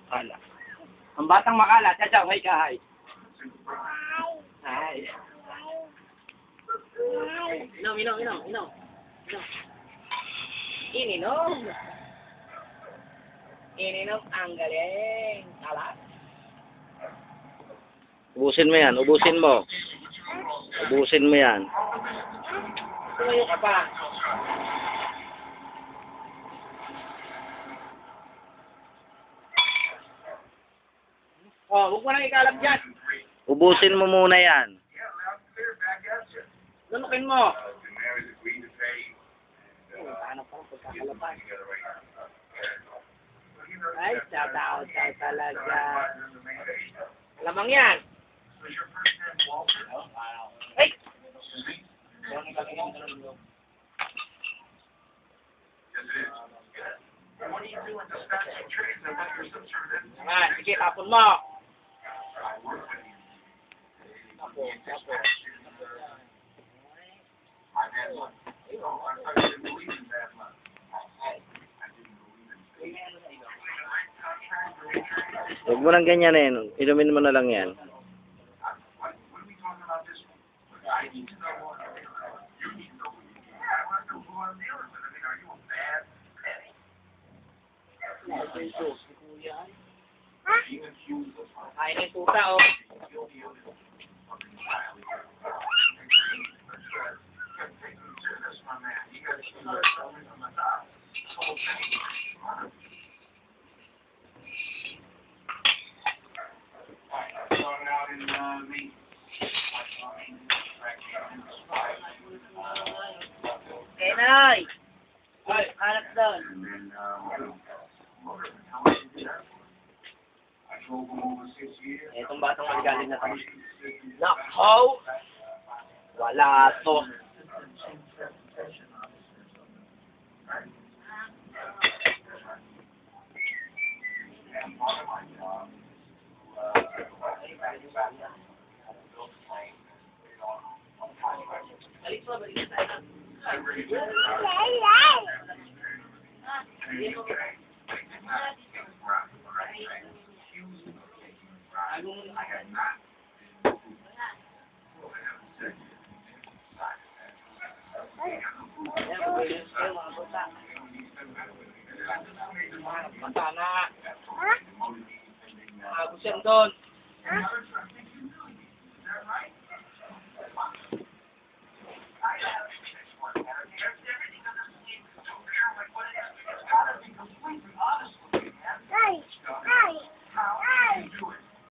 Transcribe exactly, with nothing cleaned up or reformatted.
Ala. Ang batang makala, tataw, hay ka, hay. Hay. Inom, inom, inom, inom. Inom. Ininom. Ininom, ang galing. Alas. Ubusin mo yan, ubusin mo. Ubusin mo yan. Tumayo ka pa. Oh, huwag mo nang ikalap dyan. Ubusin mo muna yan. Lunukin mo. Ano pa ang pagkakalapan? Ay, tataw, tataw talaga. Lamang yan. Ay! Ayan, sige, tapon mo. Tapon, tapon. Huwag mo nang ganyanin. Inumin mo na lang yan. Ay, na yung tuta, oh. Kenay! Ay, hanap doon. Itong batang maligaling na tayo. Nakaw! Wala to. Balik mo, balik na tayo. Bata na. Agos yan doon.